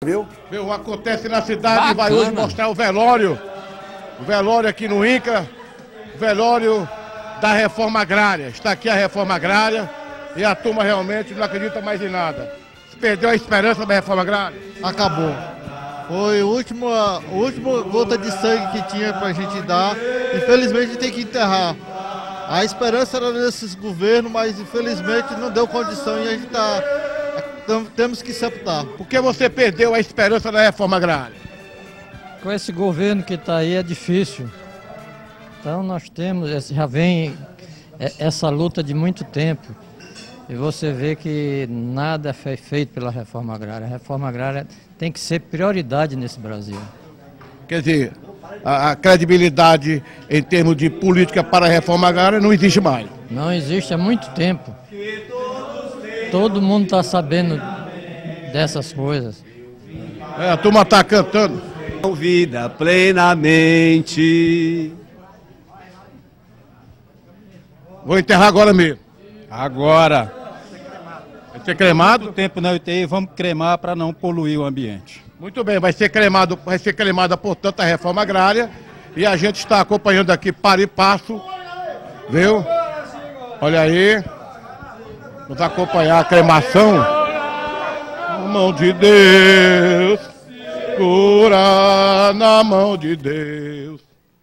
viu? Meu, acontece na cidade e vai hoje mostrar o velório. O velório aqui no INCRA, o velório da reforma agrária. Está aqui a reforma agrária e a turma realmente não acredita mais em nada. Se perdeu a esperança da reforma agrária? Acabou. Foi a última gota de sangue que tinha pra gente dar. Infelizmente tem que enterrar. A esperança era desses governos, mas infelizmente não deu condição e a gente temos que sepultar. Por que você perdeu a esperança da reforma agrária? Com esse governo que está aí é difícil. Então nós temos, já vem essa luta de muito tempo. E você vê que nada foi feito pela reforma agrária. A reforma agrária tem que ser prioridade nesse Brasil. Quer dizer, a credibilidade em termos de política para a reforma agrária não existe mais. Não existe há muito tempo. Todo mundo está sabendo dessas coisas. A turma está cantando. Vida plenamente. Vou enterrar agora mesmo. Agora. Vai ser cremado? Muito tempo na UTI, vamos cremar para não poluir o ambiente. Muito bem, vai ser cremada, portanto, a reforma agrária. E a gente está acompanhando aqui para e passo. Viu? Olha aí. Vamos acompanhar a cremação. Na mão de Deus. Cura na mão de Deus.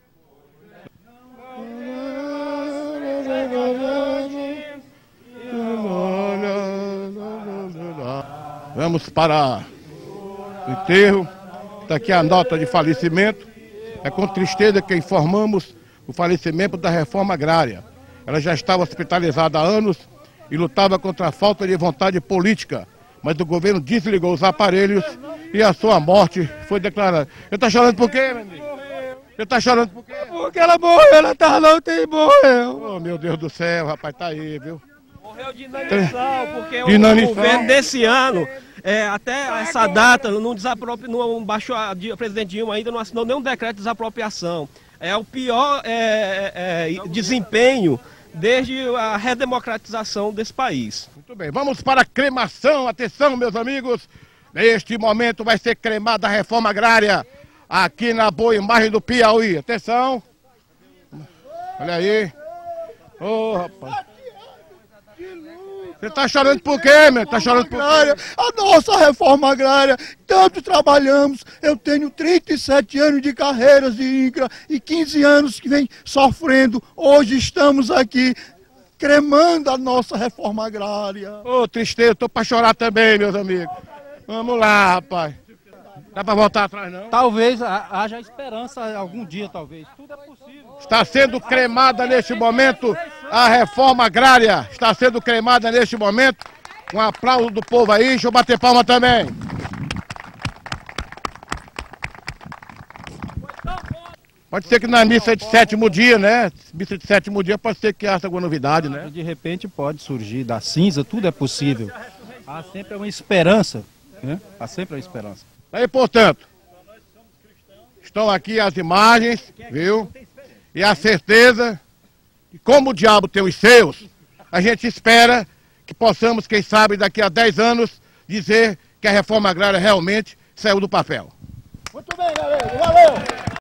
Vamos para o enterro. Está aqui a nota de falecimento. É com tristeza que informamos o falecimento da reforma agrária. Ela já estava hospitalizada há anos e lutava contra a falta de vontade política. Mas o governo desligou os aparelhos e a sua morte foi declarada. Você está chorando por quê, meu amigo? Você está chorando por quê? Porque ela morreu, ela estava na UTI, morreu. Oh, meu Deus do céu, rapaz, tá aí, viu? Morreu de inanição, porque o inanição. governo desse ano, até essa data, não baixou, a presidente Dilma ainda não assinou nenhum decreto de desapropriação. É o pior desempenho desde a redemocratização desse país. Muito bem, vamos para a cremação. Atenção, meus amigos. Neste momento vai ser cremada a reforma agrária aqui na boa imagem do Piauí. Atenção. Olha aí. Ô, rapaz. Você tá chorando por quê, meu? Tá chorando por quê? A nossa reforma agrária, tanto trabalhamos, eu tenho 37 anos de carreiras de INCRA e 15 anos que vem sofrendo. Hoje estamos aqui cremando a nossa reforma agrária. Ô, tristeza, eu tô pra chorar também, meus amigos. Vamos lá, rapaz. Dá pra voltar atrás, não? Talvez haja esperança algum dia, talvez. Tudo é possível. Está sendo cremada neste momento a reforma agrária. Está sendo cremada neste momento. Um aplauso do povo aí. Deixa eu bater palma também. Pode ser que na missa de sétimo dia, né? Missa de sétimo dia pode ser que haja alguma novidade, né? De repente pode surgir da cinza, tudo é possível. Há sempre uma esperança, né? Há sempre uma esperança. Aí, portanto, estão aqui as imagens, viu? E a certeza que, como o diabo tem os seus, a gente espera que possamos, quem sabe, daqui a 10 anos, dizer que a reforma agrária realmente saiu do papel. Muito bem, galera. Valeu!